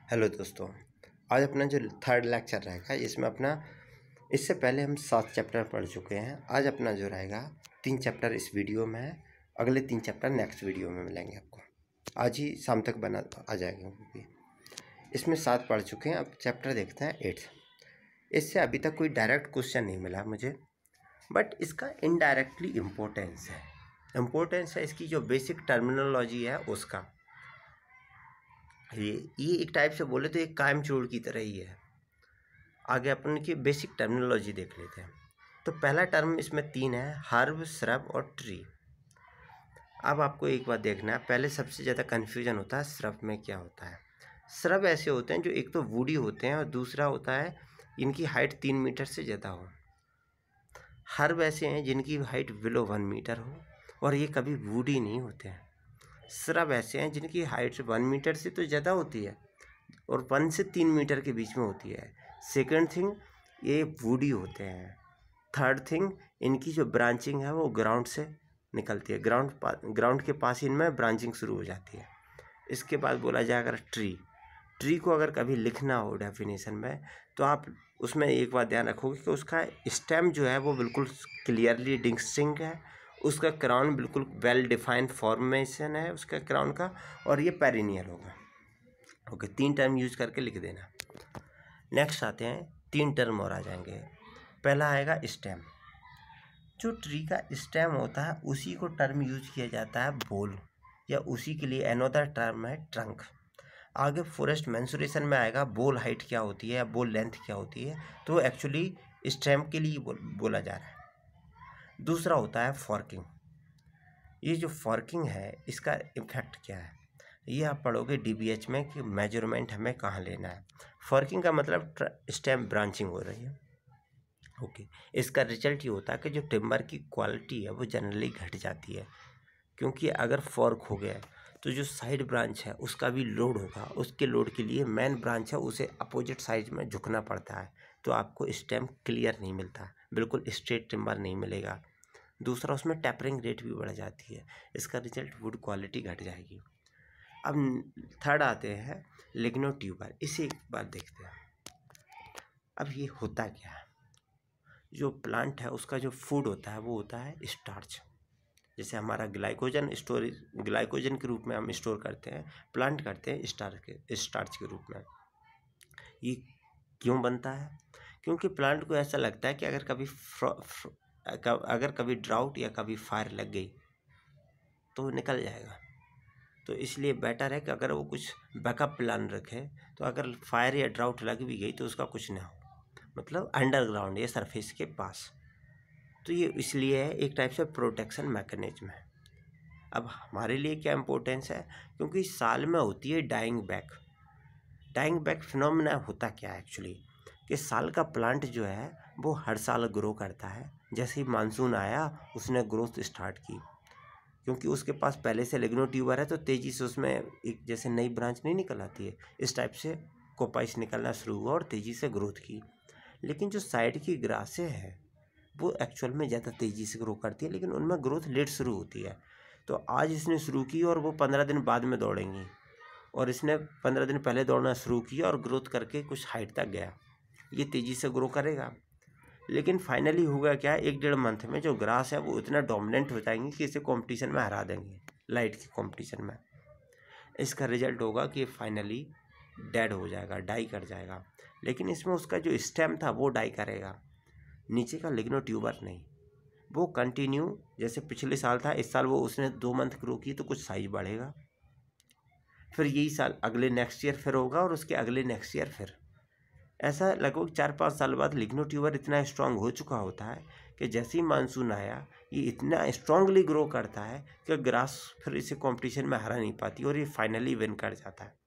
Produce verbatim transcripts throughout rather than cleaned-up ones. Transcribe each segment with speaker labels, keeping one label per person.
Speaker 1: Hello दोस्तों, आज अपना जो थर्ड लेक्चर रहेगा इसमें अपना इससे पहले हम सात चैप्टर पढ़ चुके हैं। आज अपना जो रहेगा तीन चैप्टर इस वीडियो में है, अगले तीन चैप्टर नेक्स्ट वीडियो में मिलेंगे आपको। आज ही शाम तक बना आ जाएगा क्योंकि इसमें सात पढ़ चुके हैं। अब चैप्टर देखते हैं एट्थ। इससे अभी तक कोई डायरेक्ट क्वेश्चन नहीं मिला मुझे, बट इसका इनडायरेक्टली इम्पोर्टेंस है इम्पोर्टेंस है इसकी जो बेसिक टर्मिनोलॉजी है उसका। ये ये एक टाइप से बोले तो एक कायम चोर की तरह ही है। आगे अपन की बेसिक टर्मिनोलॉजी देख लेते हैं। तो पहला टर्म इसमें तीन है, हर्ब, श्रब और ट्री। अब आपको एक बात देखना है, पहले सबसे ज़्यादा कन्फ्यूजन होता है श्रब में क्या होता है। श्रब ऐसे होते हैं जो एक तो वुडी होते हैं और दूसरा होता है इनकी हाइट तीन मीटर से ज़्यादा हो। हर्ब ऐसे हैं जिनकी हाइट बिलो वन मीटर हो और ये कभी वुडी नहीं होते हैं। श्रब ऐसे हैं जिनकी हाइट वन मीटर से तो ज़्यादा होती है और वन से तीन मीटर के बीच में होती है। सेकंड थिंग, ये वुडी होते हैं। थर्ड थिंग, इनकी जो ब्रांचिंग है वो ग्राउंड से निकलती है, ग्राउंड ग्राउंड के पास इनमें ब्रांचिंग शुरू हो जाती है। इसके बाद बोला जाए अगर ट्री ट्री को अगर कभी लिखना हो डेफिनेशन में तो आप उसमें एक बात ध्यान रखोगे कि उसका स्टेम जो है वो बिल्कुल क्लियरली डिस्टिंक्ट है, उसका क्राउन बिल्कुल वेल डिफाइंड फॉर्मेशन है उसका क्राउन का, और ये पेरिनियल होगा। ओके, तीन टर्म यूज करके लिख देना। नेक्स्ट आते हैं, तीन टर्म और आ जाएंगे। पहला आएगा स्टेम। जो ट्री का स्टेम होता है उसी को टर्म यूज किया जाता है बोल, या उसी के लिए अनदर टर्म है ट्रंक। आगे फॉरेस्ट मेंसुरेशन में आएगा बोल हाइट क्या होती है या बोल लेंथ क्या होती है, तो एक्चुअली स्टेम के लिए बोल, बोला जा रहा है। दूसरा होता है फॉर्किंग। ये जो फॉर्किंग है इसका इफेक्ट क्या है ये आप पढ़ोगे डीबीएच में कि मेजरमेंट हमें कहाँ लेना है। फॉर्किंग का मतलब स्टेम ब्रांचिंग हो रही है। ओके, इसका रिजल्ट ये होता है कि जो टिम्बर की क्वालिटी है वो जनरली घट जाती है, क्योंकि अगर फॉर्क हो गया तो जो साइड ब्रांच है उसका भी लोड होगा, उसके लोड के लिए मेन ब्रांच है उसे अपोजिट साइड में झुकना पड़ता है, तो आपको स्टेम क्लियर नहीं मिलता, बिल्कुल स्ट्रेट टिम्बर नहीं मिलेगा। दूसरा, उसमें टेपरिंग रेट भी बढ़ जाती है, इसका रिजल्ट वुड क्वालिटी घट जाएगी। अब थर्ड आते हैं लिग्नो ट्यूबर। इसे एक बार देखते हैं। अब ये होता क्या है, जो प्लांट है उसका जो फूड होता है वो होता है स्टार्च। जैसे हमारा ग्लाइकोजन स्टोरेज ग्लाइकोजन के रूप में हम स्टोर करते हैं, प्लांट करते हैं स्टार्च के स्टार्च के रूप में। ये क्यों बनता है? क्योंकि प्लांट को ऐसा लगता है कि अगर कभी अगर कभी ड्राउट या कभी फायर लग गई तो निकल जाएगा, तो इसलिए बेटर है कि अगर वो कुछ बैकअप प्लान रखे, तो अगर फायर या ड्राउट लग भी गई तो उसका कुछ ना हो, मतलब अंडरग्राउंड या सरफेस के पास। तो ये इसलिए है एक टाइप से प्रोटेक्शन मैकेनिज्म है। अब हमारे लिए क्या इम्पोर्टेंस है, क्योंकि साल में होती है dying back. Dying back phenomena होता क्या है एक्चुअली, कि साल का प्लांट जो है वो हर साल ग्रो करता है। जैसे ही मानसून आया उसने ग्रोथ स्टार्ट की, क्योंकि उसके पास पहले से लिग्नो ट्यूबर है, तो तेज़ी से उसमें एक जैसे नई ब्रांच नहीं निकल आती है, इस टाइप से कोपाइस निकलना शुरू हुआ और तेज़ी से ग्रोथ की। लेकिन जो साइड की ग्रासें हैं वो एक्चुअल में ज़्यादा तेज़ी से ग्रो करती है, लेकिन उनमें ग्रोथ लेट शुरू होती है। तो आज इसने शुरू की और वो पंद्रह दिन बाद में दौड़ेंगी, और इसने पंद्रह दिन पहले दौड़ना शुरू किया और ग्रोथ करके कुछ हाइट तक गया। ये तेज़ी से ग्रो करेगा, लेकिन फाइनली होगा क्या, एक डेढ़ मंथ में जो ग्रास है वो इतना डोमिनेंट हो जाएंगी कि इसे कंपटीशन में हरा देंगे, लाइट के कंपटीशन में। इसका रिजल्ट होगा कि फाइनली डेड हो जाएगा, डाई कर जाएगा। लेकिन इसमें उसका जो स्टेम था वो डाई करेगा, नीचे का लिग्नो ट्यूबर नहीं। वो कंटिन्यू, जैसे पिछले साल था, इस साल वो उसने दो मंथ ग्रो की तो कुछ साइज बढ़ेगा, फिर यही साल अगले नेक्स्ट ईयर फिर होगा और उसके अगले नेक्स्ट ईयर फिर। ऐसा लगभग चार पाँच साल बाद लिग्नो ट्यूबर इतना स्ट्रांग हो चुका होता है कि जैसे ही मानसून आया ये इतना स्ट्रांगली ग्रो करता है कि ग्रास फिर इसे कंपटीशन में हरा नहीं पाती और ये फाइनली विन कर जाता है।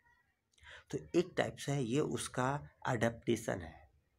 Speaker 1: तो एक टाइप से ये उसका अडेप्टेशन है।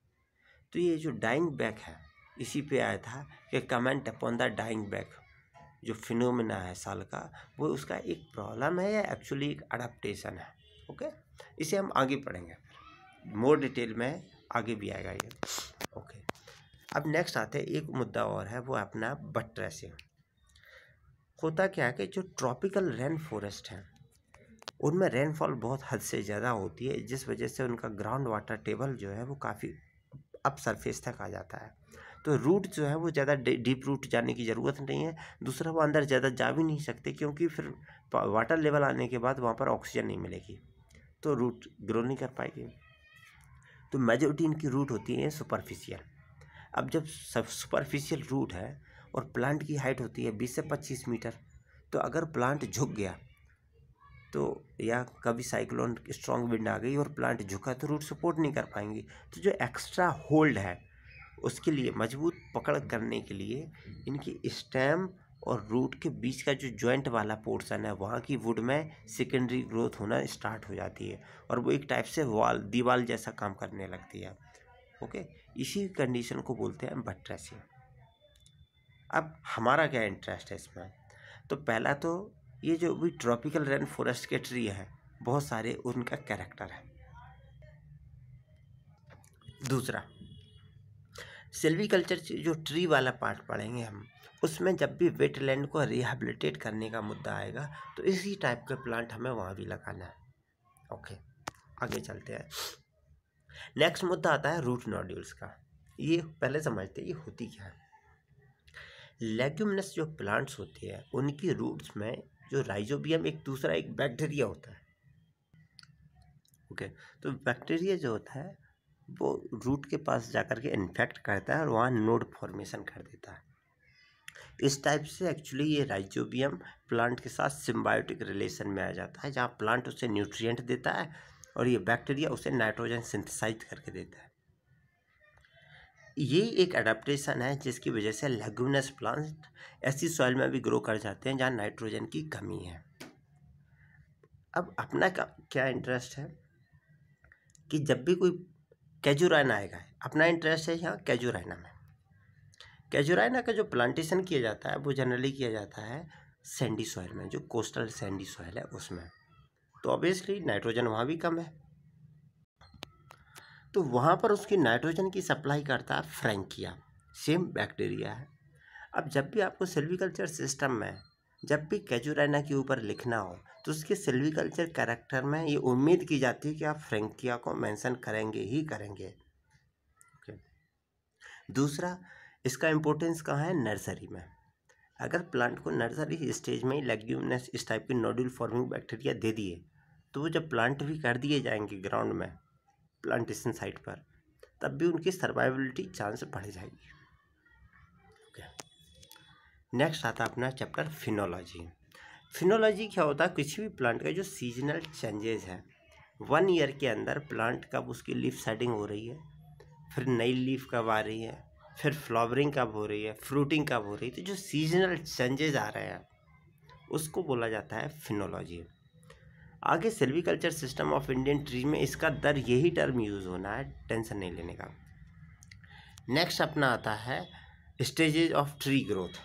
Speaker 1: तो ये जो डाइंग बैक है इसी पे आया था कि comment upon the dying back, जो फिनोमेना है साल का, वो उसका एक प्रॉब्लम है या एक्चुअली एक अडेप्टेशन है। ओके, इसे हम आगे पढ़ेंगे मोर डिटेल में, आगे भी आएगा ये। ओके, अब नेक्स्ट आते हैं, एक मुद्दा और है वो अपना बट्रेसिंग। होता क्या है कि जो ट्रॉपिकल रेन फॉरेस्ट है उनमें रेनफॉल बहुत हद से ज़्यादा होती है, जिस वजह से उनका ग्राउंड वाटर टेबल जो है वो काफ़ी अप सरफेस तक आ जाता है। तो रूट जो है वो ज़्यादा डीप रूट जाने की ज़रूरत नहीं है। दूसरा, वो अंदर ज़्यादा जा भी नहीं सकते, क्योंकि फिर वाटर लेवल आने के बाद वहाँ पर ऑक्सीजन नहीं मिलेगी, तो रूट ग्रो नहीं कर पाएगी। तो मेजॉरिटी इनकी रूट होती है सुपरफिशियल। अब जब सब सुपरफिशियल रूट है और प्लांट की हाइट होती है बीस से पच्चीस मीटर, तो अगर प्लांट झुक गया तो, या कभी साइक्लोन स्ट्रॉन्ग विंड आ गई और प्लांट झुका, तो रूट सपोर्ट नहीं कर पाएंगी। तो जो एक्स्ट्रा होल्ड है उसके लिए, मजबूत पकड़ करने के लिए, इनकी स्टेम और रूट के बीच का जो जॉइंट वाला पोर्शन है, वहाँ की वुड में सेकेंडरी ग्रोथ होना स्टार्ट हो जाती है और वो एक टाइप से वॉल दीवार जैसा काम करने लगती है। ओके, इसी कंडीशन को बोलते हैं बट्रेसिंग। अब हमारा क्या इंटरेस्ट है इसमें? तो पहला तो ये जो भी ट्रॉपिकल रेन फॉरेस्ट के ट्री है, बहुत सारे उनका कैरेक्टर है। दूसरा, सिल्वीकल्चर जो ट्री वाला पार्ट पढ़ेंगे हम, उसमें जब भी वेटलैंड को रिहेबिलिटेट करने का मुद्दा आएगा तो इसी टाइप के प्लांट हमें वहाँ भी लगाना है। ओके, आगे चलते हैं। नेक्स्ट मुद्दा आता है रूट नोड्यूल्स का। ये पहले समझते हैं ये होती क्या है। लेग्यूमिनस जो प्लांट्स होते हैं उनकी रूट्स में जो राइजोबियम, एक दूसरा एक बैक्टीरिया होता है। ओके, तो बैक्टीरिया जो होता है वो रूट के पास जाकर के इन्फेक्ट करता है और वहाँ नोड फॉर्मेशन कर देता है। इस टाइप से एक्चुअली ये राइजोबियम प्लांट के साथ सिम्बायोटिक रिलेशन में आ जाता है, जहाँ प्लांट उसे न्यूट्रिएंट देता है और ये बैक्टीरिया उसे नाइट्रोजन सिंथेसाइज करके देता है। ये एक अडेप्टेशन है जिसकी वजह से लेग्यूमिनस प्लांट ऐसी सॉइल में भी ग्रो कर जाते हैं जहाँ नाइट्रोजन की कमी है। अब अपना क्या इंटरेस्ट है कि जब भी कोई कैजुराइना आएगा, अपना इंटरेस्ट है यहाँ कैजुराइना में। कैजुराइना का जो प्लांटेशन किया जाता है वो जनरली किया जाता है सैंडी सॉइल में, जो कोस्टल सैंडी सॉइल है उसमें। तो ऑब्वियसली नाइट्रोजन वहाँ भी कम है, तो वहाँ पर उसकी नाइट्रोजन की सप्लाई करता है फ्रैंकिया, सेम बैक्टीरिया है। अब जब भी आपको सिल्वीकल्चर सिस्टम में जब भी कैजुराइना के ऊपर लिखना हो तो उसके सिल्वीकल्चर कैरेक्टर में ये उम्मीद की जाती है कि आप फ्रैंकिया को मेंशन करेंगे ही करेंगे। ओके, दूसरा, इसका इम्पोर्टेंस कहाँ है? नर्सरी में। अगर प्लांट को नर्सरी स्टेज में ही लेग्यूमिनस इस टाइप के नोड्यूल फॉर्मिंग बैक्टीरिया दे दिए तो वो जब प्लांट भी कर दिए जाएंगे ग्राउंड में प्लांटेशन साइट पर, तब भी उनकी सर्वाइबिलिटी चांस बढ़ जाएगी। ओके, नेक्स्ट आता है अपना चैप्टर फिनोलॉजी। फिनोलॉजी क्या होता है? किसी भी प्लांट का जो सीजनल चेंजेस है, वन ईयर के अंदर प्लांट कब उसकी लीफ सेटिंग हो रही है, फिर नई लीफ कब आ रही है, फिर फ्लावरिंग कब हो रही है, फ्रूटिंग कब हो रही है, तो जो सीजनल चेंजेस आ रहे हैं उसको बोला जाता है फिनोलॉजी। आगे silviculture system of Indian tree में इसका दर यही टर्म यूज़ होना है, टेंशन नहीं लेने का। नेक्स्ट अपना आता है स्टेजेस ऑफ ट्री ग्रोथ।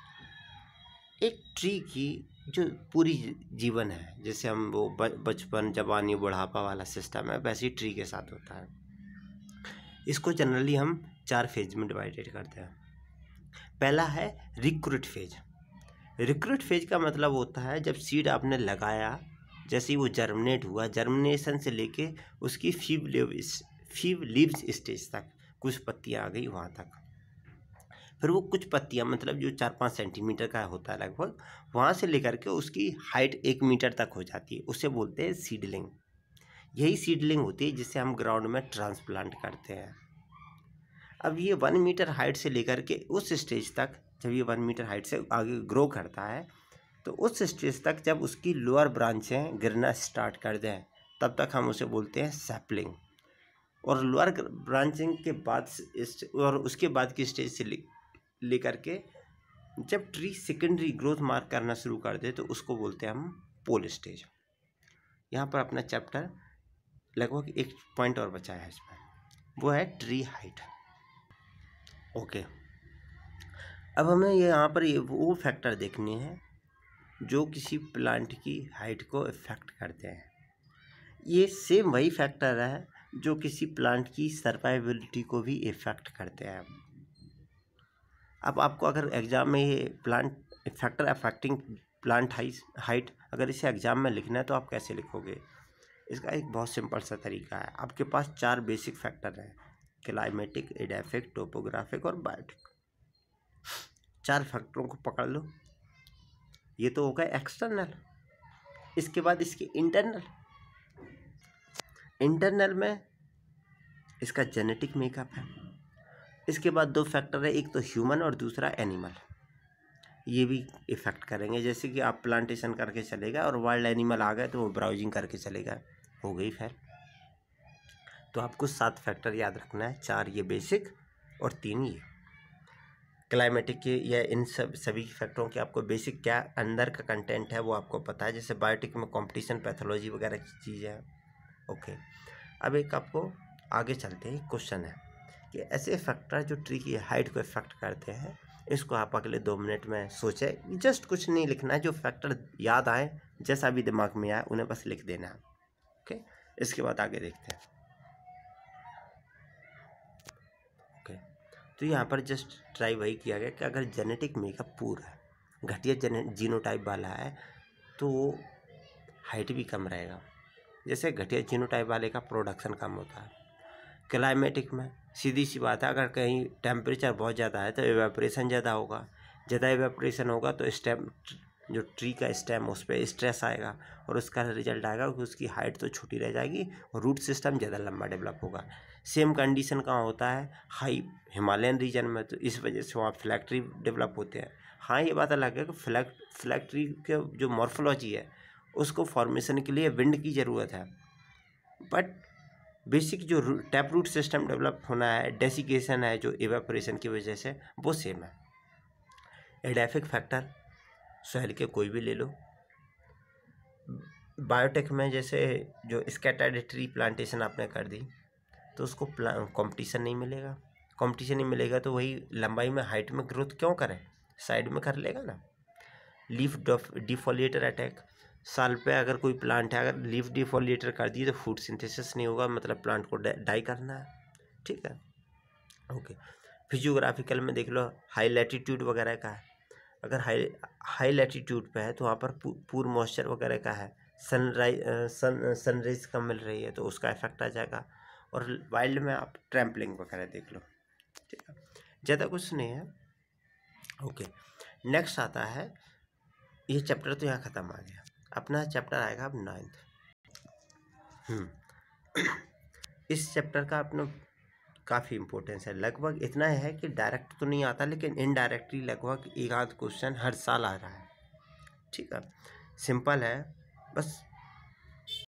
Speaker 1: एक ट्री की जो पूरी जीवन है, जैसे हम वो बचपन, जवानी, बुढ़ापा वाला सिस्टम है, वैसे ही ट्री के साथ होता है। इसको जनरली हम चार फेज में डिवाइडेड करते हैं। पहला है रिक्रूट फेज। रिक्रूट फेज का मतलब होता है जब सीड आपने लगाया, जैसे ही वो जर्मिनेट हुआ, जर्मिनेशन से लेके उसकी few leaves few leaves stage तक, कुछ पत्तियाँ आ गई वहाँ तक, फिर वो कुछ पत्तियाँ मतलब जो चार पाँच सेंटीमीटर का होता है लगभग, वहाँ से लेकर के उसकी हाइट एक मीटर तक हो जाती है, उसे बोलते हैं सीडलिंग। यही सीडलिंग होती है जिसे हम ग्राउंड में ट्रांसप्लांट करते हैं। अब ये वन मीटर हाइट से लेकर के उस स्टेज तक, जब ये वन मीटर हाइट से आगे ग्रो करता है, तो उस स्टेज तक जब उसकी लोअर ब्रांचें गिरना स्टार्ट कर दें, तब तक हम उसे बोलते हैं सैपलिंग। और लोअर ब्रांचिंग के बाद और उसके बाद की स्टेज से लेकर के जब ट्री सेकेंडरी ग्रोथ मार्क करना शुरू कर दे तो उसको बोलते हैं हम पोल स्टेज। यहाँ पर अपना चैप्टर लगभग एक पॉइंट और बचा है इसमें, वो है ट्री हाइट। ओके, अब हमें ये यहाँ पर ये वो फैक्टर देखने हैं जो किसी प्लांट की हाइट को इफेक्ट करते हैं। ये सेम वही फैक्टर है जो किसी प्लांट की सर्वाइबिलिटी को भी इफेक्ट करते हैं। अब आपको अगर एग्जाम में ये plant factor affecting plant height, अगर इसे एग्जाम में लिखना है तो आप कैसे लिखोगे? इसका एक बहुत सिंपल सा तरीका है। आपके पास चार बेसिक फैक्टर हैं, क्लाइमेटिक, एडाफिक, टोपोग्राफिक और बायोटिक। चार फैक्टरों को पकड़ लो। ये तो होगा एक्सटर्नल। इसके बाद इसके इंटरनल। इंटरनल में इसका जेनेटिक मेकअप है। इसके बाद दो फैक्टर है, एक तो ह्यूमन और दूसरा एनिमल। ये भी इफेक्ट करेंगे। जैसे कि आप प्लांटेशन करके चलेगा और वाइल्ड एनिमल आ गए तो वो ब्राउजिंग करके चलेगा, हो गई फिर। तो आपको सात फैक्टर याद रखना है, चार ये बेसिक और तीन ये क्लाइमेटिक के। या इन सब सभी फैक्टरों के आपको बेसिक क्या अंदर का कंटेंट है वो आपको पता है। जैसे बायोटिक में कंपटीशन, पैथोलॉजी वगैरह की चीज़ें हैं। ओके, अब एक आपको आगे चलते हैं, क्वेश्चन है कि ऐसे फैक्टर जो ट्री की हाइट को इफेक्ट करते हैं, इसको आप अगले दो मिनट में सोचें। जस्ट कुछ नहीं लिखना है, जो फैक्टर याद आए, जैसा भी दिमाग में आए उन्हें बस लिख देना है। ओके, इसके बाद आगे देखते हैं। ओके, तो यहाँ पर जस्ट ट्राई वही किया गया कि अगर जेनेटिक मेकअप पूरा है, घटिया जीनोटाइप वाला है, तो हाइट भी कम रहेगा। जैसे घटिया जीनोटाइप वाले का प्रोडक्शन कम होता है। क्लाइमेटिक में सीधी सी बात है, अगर कहीं टेम्परेचर बहुत ज़्यादा है तो एवेपोरेशन ज़्यादा होगा। ज़्यादा एवेपोरेशन होगा तो स्टेम, जो ट्री का स्टेम, उस पर स्ट्रेस आएगा और उसका रिजल्ट आएगा कि उसकी हाइट तो छोटी रह जाएगी और रूट सिस्टम ज़्यादा लंबा डेवलप होगा। सेम कंडीशन कहाँ होता है? हाई हिमालयन रीजन में, तो इस वजह से वहाँ फ्लैग ट्री डेवलप होते हैं। हाँ, ये बात अलग है कि फ्लैग फ्लैग ट्री के जो मॉर्फोलॉजी है उसको फॉर्मेशन के लिए विंड की ज़रूरत है, बट बेसिक जो टैप रूट सिस्टम डेवलप होना है, डेसिकेशन है जो इवेपोरेशन की वजह से, वो सेम है। एडाफिक फैक्टर सॉइल के कोई भी ले लो। बायोटेक में जैसे जो स्कैटर्ड ट्री प्लांटेशन आपने कर दी तो उसको कंपटीशन नहीं मिलेगा। कंपटीशन नहीं मिलेगा तो वही लंबाई में, हाइट में ग्रोथ क्यों करें, साइड में कर लेगा ना। लीफ डिफोलिएटर अटैक, साल पे अगर कोई प्लांट है, अगर लीफ डिफोलिएटर कर दिए तो फूड सिंथेसिस नहीं होगा, मतलब प्लांट को डाई करना है। ठीक है, ओके। फिजियोग्राफिकल में देख लो, हाई लैटिट्यूड वगैरह का है, अगर हाई हाई लैटिट्यूड पे है तो वहाँ पर पूर मॉइस्चर वगैरह का है, सनराइज सन सनरेज कम मिल रही है तो उसका इफेक्ट आ जाएगा। और वाइल्ड में आप ट्रैम्पलिंग वगैरह देख लो। ठीक है, ज़्यादा कुछ नहीं है। ओके, नेक्स्ट आता है, ये चैप्टर तो यहाँ ख़त्म आ गया। अपना चैप्टर आएगा अब नाइन्थ। हम्म इस चैप्टर का अपना काफ़ी इम्पोर्टेंस है। लगभग इतना है कि डायरेक्ट तो नहीं आता, लेकिन इनडायरेक्टली लगभग एक आध क्वेश्चन हर साल आ रहा है। ठीक है, सिंपल है बस।